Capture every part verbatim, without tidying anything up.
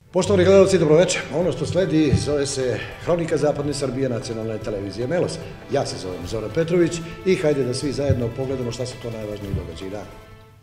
Poštovani gledalci, dobroveče. Ono što sledi zove se Hronika Zapadne Srbije nacionalne televizije Melos. Ja se zovem Zoran Petrović i hajde da svi zajedno pogledamo šta su to najvažniji događaji dana.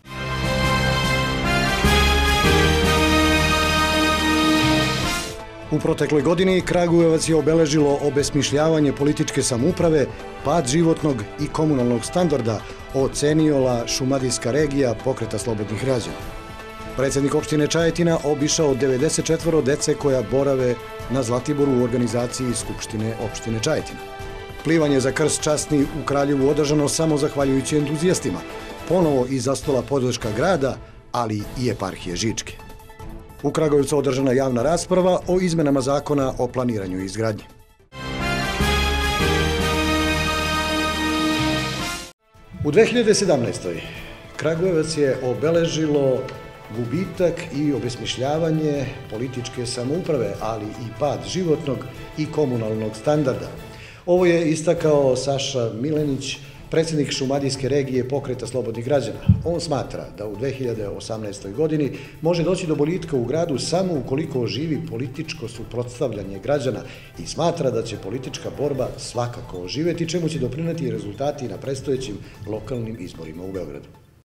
U protekloj godini Kragujevac je obeležilo obesmišljavanje političke samouprave, pad životnog i komunalnog standarda, oceniola šumadijska regija Pokreta slobodnih građana. Predsjednik opštine Čajetina obišao devedeset četvoro dece koja borave na Zlatiboru u organizaciji Skupštine opštine Čajetina. Plivanje za krst časni u Kraljevu održano samo zahvaljujući entuzijastima. Ponovo izastola podrška grada, ali i eparhije Žičke. U Kragujevcu održana javna rasprava o izmenama zakona o planiranju i izgradnji. U dve hiljade sedamnaestoj. Kragujevac je obeležilo gubitak i obesmišljavanje političke samouprave, ali i pad životnog i komunalnog standarda. Ovo je istakao Saša Milenić, predsjednik šumadijske regije Pokreta slobodnih građana. On smatra da u dve hiljade osamnaestoj. godini može doći do boljitka u gradu samo ukoliko oživi političko suprotstavljanje građana i smatra da će politička borba svakako oživjeti, čemu će doprineti rezultati na predstojećim lokalnim izborima u Beogradu.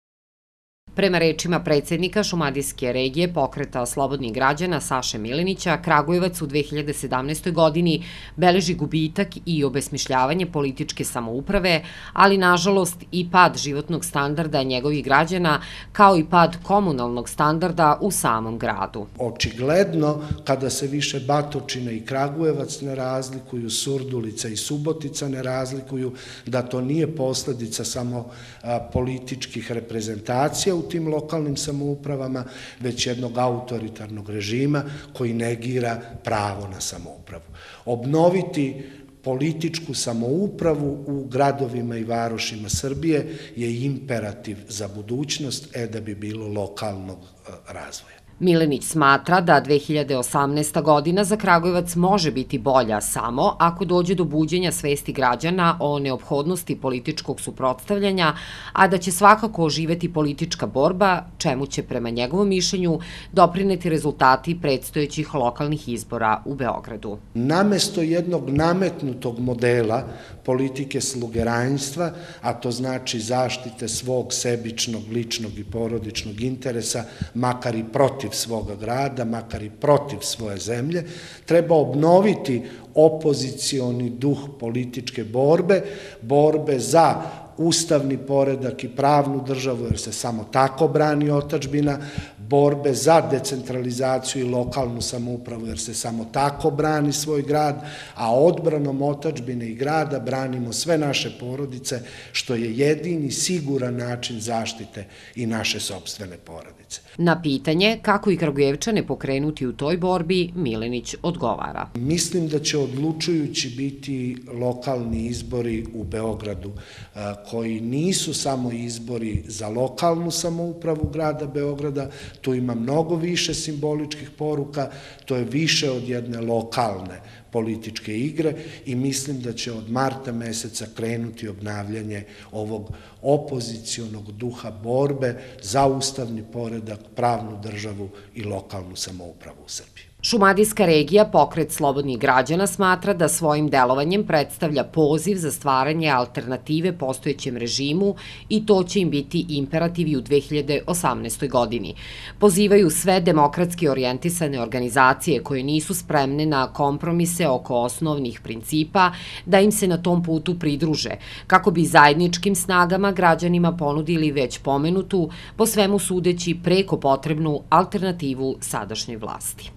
Prema rečima predsjednika šumadijske regije Pokreta slobodnih građana Saše Milenića, Kragujevac u dve hiljade sedamnaestoj. godini beleži gubitak i obesmišljavanje političke samouprave, ali nažalost i pad životnog standarda njegovih građana, kao i pad komunalnog standarda u samom gradu. Očigledno, kada se više Batočina i Kragujevac ne razlikuju, Surdulica i Subotica ne razlikuju, da to nije posljedica samo političkih reprezentacija u tim lokalnim samoupravama, već jednog autoritarnog režima koji negira pravo na samoupravu. Obnoviti političku samoupravu u gradovima i varošima Srbije je imperativ za budućnost, e da bi bilo lokalnog razvoja. Milenić smatra da dve hiljade osamnaesta. godina za Kragujevac može biti bolja samo ako dođe do buđenja svesti građana o neophodnosti političkog suprotstavljanja, a da će svakako oživeti politička borba, čemu će prema njegovom mišljenju doprineti rezultati predstojećih lokalnih izbora u Beogradu. Namesto jednog nametnutog modela politike slugeranjstva, a to znači zaštite svog sebičnog, ličnog i porodičnog interesa, makar i protiv svoga grada, makar i protiv svoje zemlje, treba obnoviti opozicioni duh političke borbe, borbe za ustavni poredak i pravnu državu, jer se samo tako brani otadžbina, borbe za decentralizaciju i lokalnu samoupravu, jer se samo tako brani svoj grad, a odbranom otadžbine i grada branimo sve naše porodice, što je jedini siguran način zaštite i naše sopstvene porodice. Na pitanje kako i Kragujevčane pokrenuti u toj borbi, Milenić odgovara. Mislim da će odlučujući biti lokalni izbori u Beogradu, koji nisu samo izbori za lokalnu samoupravu grada Beograda, tu ima mnogo više simboličkih poruka, to je više od jedne lokalne političke igre i mislim da će od marta meseca krenuti obnavljanje ovog opozicionog duha borbe za ustavni poredak, pravnu državu i lokalnu samoupravu u Srbiji. Šumadijska regija Pokret slobodnih građana smatra da svojim delovanjem predstavlja poziv za stvaranje alternative postojećem režimu i to će im biti imperativ i u dve hiljade osamnaestoj. godini. Pozivaju sve demokratski orijentisane organizacije koje nisu spremne na kompromise oko osnovnih principa da im se na tom putu pridruže, kako bi zajedničkim snagama građanima ponudili već pomenutu, po svemu sudeći preko potrebnu alternativu sadašnjoj vlasti.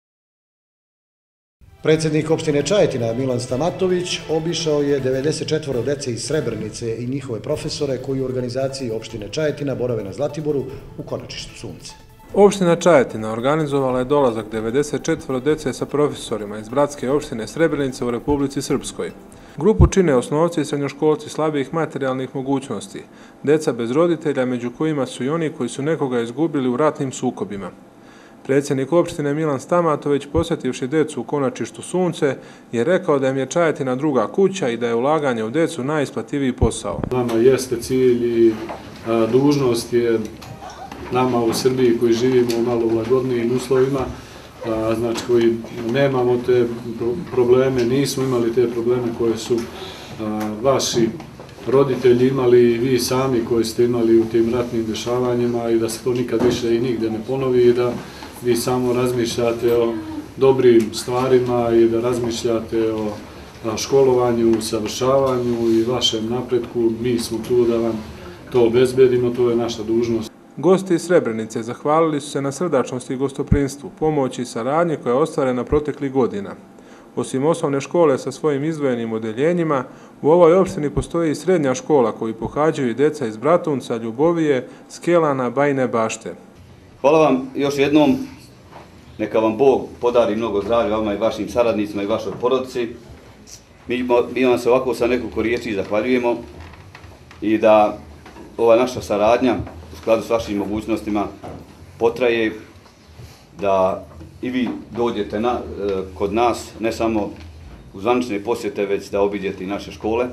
Predsjednik opštine Čajetina Milan Stamatović obišao je devedeset četvoro dece iz Srebrenice i njihove profesore koji u organizaciji opštine Čajetina borave na Zlatiboru u Konačištu Sunce. Opština Čajetina organizovala je dolazak devedeset četvoro dece sa profesorima iz bratske opštine Srebrenice u Republici Srpskoj. Grupu čine osnovci i srednjoškolci slabijih materijalnih mogućnosti, deca bez roditelja, među kojima su i oni koji su nekoga izgubili u ratnim sukobima. Predsjednik opštine Milan Stamatović, posjetivši decu u Konačištu Sunce, je rekao da im je Čajetina druga kuća i da je ulaganje u decu najisplativiji posao. Nama jeste cilj i dužnost je nama u Srbiji koji živimo u malo lagodnijim uslovima znači koji nemamo te probleme, nismo imali te probleme koje su vaši roditelji imali i vi sami koji ste imali u tim ratnim dešavanjima i da se to nikad više i nigde ne ponovi i da vi samo razmišljate o dobrim stvarima i da razmišljate o školovanju, usavršavanju i vašem napretku. Mi smo tu da vam to obezbedimo, to je naša dužnost. Gosti iz Srebrenice zahvalili su se na srdačnosti i gostoprimstvu, pomoći i saradnje koja je ostvarena proteklih godina. Osim osnovne škole sa svojim izdvojenim odeljenjima, u ovoj opštini postoji i srednja škola koju pohađaju i deca iz Bratunca, Ljubovije, Skelana, Bajine Bašte. Hvala vam još jednom, neka vam Bog podari mnogo zdravlja vama i vašim saradnicima i vašoj porodici. Mi, mi vam se ovako sa nekoliko riječi zahvaljujemo i da ova naša saradnja u skladu s vašim mogućnostima potraje, da i vi dođete na, kod nas, ne samo u zvanične posjete, već da obiđete i naše škole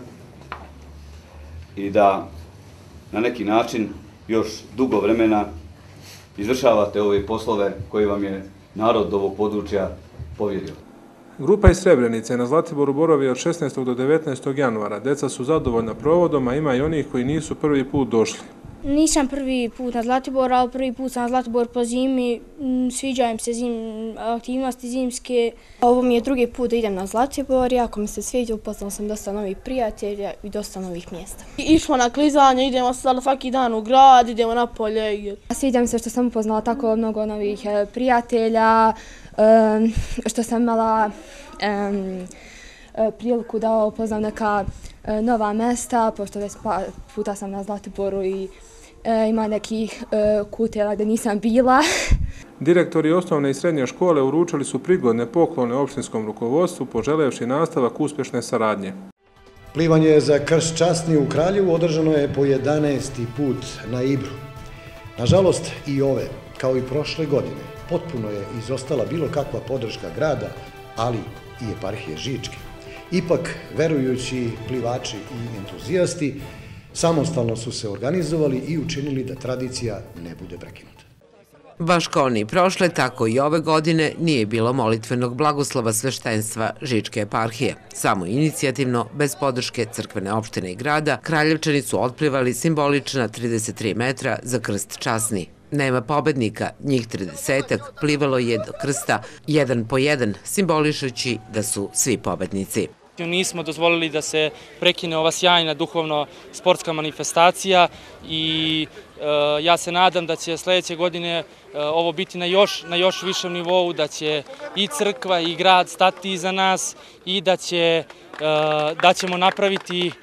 i da na neki način još dugo vremena izvršavate ove poslove koje vam je narod ovog područja povjerio. Grupa iz Srebrenice na Zlatiboru boravi od šesnaestog do devetnaestog januara. Deca su zadovoljna provodom, a ima i onih koji nisu prvi put došli. Nisam prvi put na Zlatibor, ali prvi put sam na Zlatibor po zimi. Sviđaju mi se zim, aktivnosti zimske. Ovo mi je drugi put da idem na Zlatibor. Jako mi se sviđa, upoznala sam dosta novih prijatelja i dosta novih mjesta. Išlo na klizanje, idemo sada svaki dan u grad, idemo na polje. Sviđa mi se što sam upoznala tako mnogo novih prijatelja, što sam imala priliku da upoznam neka nova mesta, pošto već puta sam na Zlatiboru i ima nekih kuteva gdje nisam bila. Direktori osnovne i srednje škole uručili su prigodne poklone opštinskom rukovodstvu, poželevši nastavak uspješne saradnje. Plivanje za krst časni u Kraljevu održano je po jedanaesti put na Ibru. Nažalost, i ove, kao i prošle godine, potpuno je izostala bilo kakva podrška grada, ali i eparhije Žičke. Ipak, verujući plivači i entuzijasti, samostalno su se organizovali i učinili da tradicija ne bude prekinuta. Baš kao ni prošle, tako i ove godine nije bilo molitvenog blagoslova sveštenstva Žičke eparhije. Samo inicijativno, bez podrške crkvene opštine i grada, Kraljevčani su otplivali simbolična trideset tri metra za krst časni. Nema pobednika, njih tridesetak plivalo je do krsta jedan po jedan, simbolišući da su svi pobednici. Nismo dozvolili da se prekine ova sjajna duhovno-sportska manifestacija i ja se nadam da će sljedeće godine ovo biti na još, na još višem nivou, da će i crkva i grad stati iza nas i da, će, da ćemo napraviti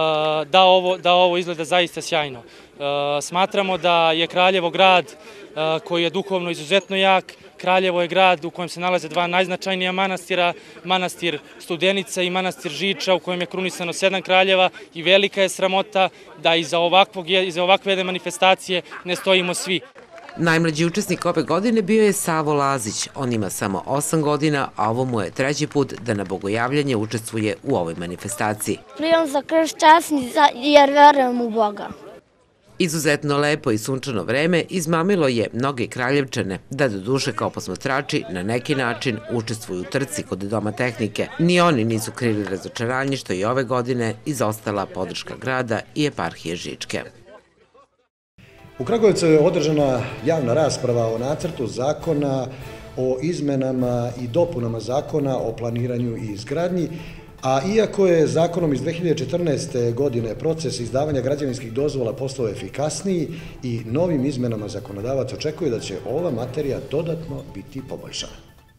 da ovo, da ovo izgleda zaista sjajno. Smatramo da je Kraljevo grad koji je duhovno izuzetno jak. Kraljevo je grad u kojem se nalaze dva najznačajnija manastira, manastir Studenica i manastir Žiča, u kojem je krunisano sedam kraljeva i velika je sramota da iza ovakvog, iza ovakve jedne manifestacije ne stojimo svi. Najmlađi učesnik ove godine bio je Savo Lazić. On ima samo osam godina, a ovo mu je treći put da na bogojavljanje učestvuje u ovoj manifestaciji. Plivam za krst časni jer verujem u Boga. Izuzetno lepo i sunčano vreme izmamilo je mnoge Kraljevčane da do duše kao posmatrači na neki način učestvuju u trci kod Doma tehnike. Ni oni nisu krili razočaranje što je ove godine izostala podrška grada i eparhije Žičke. U Kragujevcu je održana javna rasprava o nacrtu zakona o izmenama i dopunama zakona o planiranju i izgradnji, a iako je zakonom iz dve hiljade četrnaeste. godine proces izdavanja građevinskih dozvola postao efikasniji i novim izmenama zakonodavac očekuje da će ova materija dodatno biti poboljšana.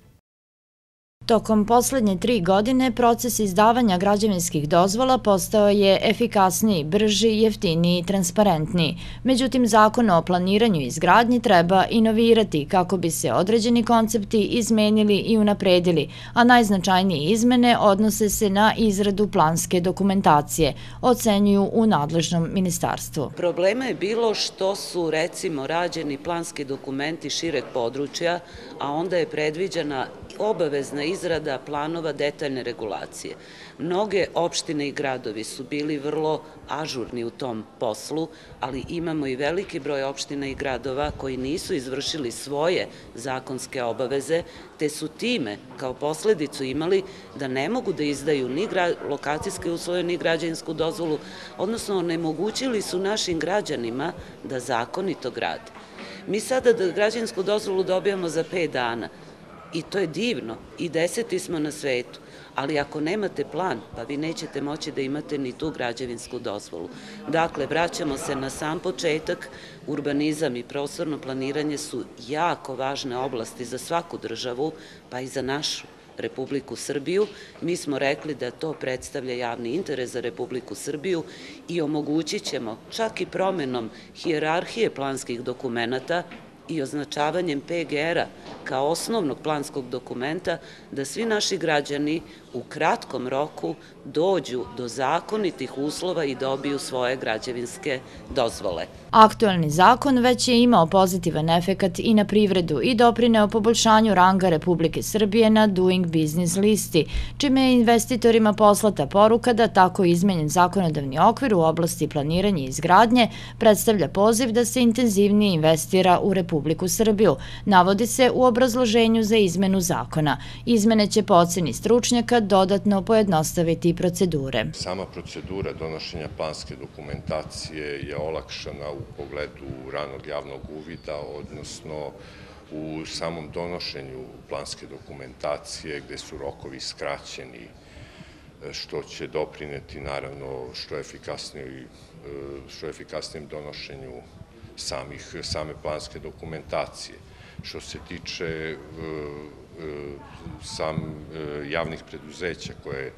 Tokom posljednje tri godine proces izdavanja građevinskih dozvola postao je efikasniji, brži, jeftiniji i transparentniji. Međutim, zakon o planiranju i izgradnji treba inovirati kako bi se određeni koncepti izmenili i unapredili, a najznačajnije izmene odnose se na izradu planske dokumentacije, ocenjuju u nadležnom ministarstvu. Problema je bilo što su recimo rađeni planski dokumenti šireg područja, a onda je predviđena obavezna izrada izrada planova detaljne regulacije. Mnoge opštine i gradovi su bili vrlo ažurni u tom poslu, ali imamo i veliki broj opština i gradova koji nisu izvršili svoje zakonske obaveze, te su time kao posledicu imali da ne mogu da izdaju ni lokacijske uslove, ni građevinsku dozvolu, odnosno onemogućili su našim građanima da zakonito grade. Mi sada da građevinsku dozvolu dobijamo za pet dana i to je divno i deseti smo na svetu, ali ako nemate plan, pa vi nećete moći da imate ni tu građevinsku dozvolu. Dakle, vraćamo se na sam početak, urbanizam i prostorno planiranje su jako važne oblasti za svaku državu, pa i za našu Republiku Srbiju. Mi smo rekli da to predstavlja javni interes za Republiku Srbiju i omogućit ćemo čak i promenom hijerarhije planskih dokumenata i označavanjem P G R-a kao osnovnog planskog dokumenta da svi naši građani u kratkom roku dođu do zakonitih uslova i dobiju svoje građevinske dozvole. Aktuelni zakon već je imao pozitivan efekat i na privredu i doprineo poboljšanju ranga Republike Srbije na Doing Business listi, čime je investitorima poslata poruka da tako izmenjen zakonodavni okvir u oblasti planiranja i izgradnje predstavlja poziv da se intenzivnije investira u Republiku Srbiju, navodi se u obrazloženju za izmenu zakona. Izmene će po oceni stručnjaka dodatno pojednostaviti procedure. Sama procedura donošenja planske dokumentacije je olakšana u pogledu ranog javnog uvida, odnosno u samom donošenju planske dokumentacije gde su rokovi skraćeni, što će doprineti naravno što efikasnijem donošenju same planske dokumentacije. Što se tiče sam javnih preduzeća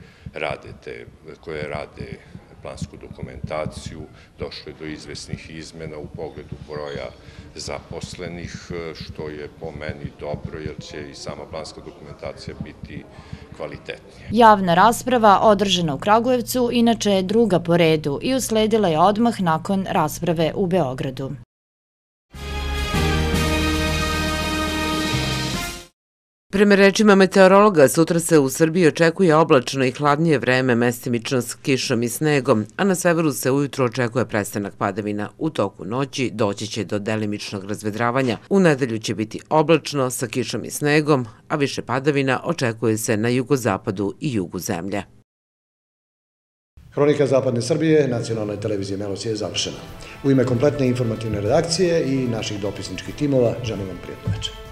koje rade plansku dokumentaciju, došlo je do izvesnih izmena u pogledu broja zaposlenih, što je po meni dobro, jer će i sama planska dokumentacija biti kvalitetnija. Javna rasprava održana u Kragujevcu inače je druga po redu i usledila je odmah nakon rasprave u Beogradu. Prema rečima meteorologa, sutra se u Srbiji očekuje oblačno i hladnije vreme, mestimično s kišom i snegom, a na severu se ujutro očekuje prestanak padavina. U toku noći doći će do delimičnog razvedravanja. U nedelju će biti oblačno sa kišom i snegom, a više padavina očekuje se na jugozapadu i jugu zemlje. Hronika Zapadne Srbije, nacionalne televizije Melos je završena. U ime kompletne informativne redakcije i naših dopisničkih timova želim vam prijatno večer.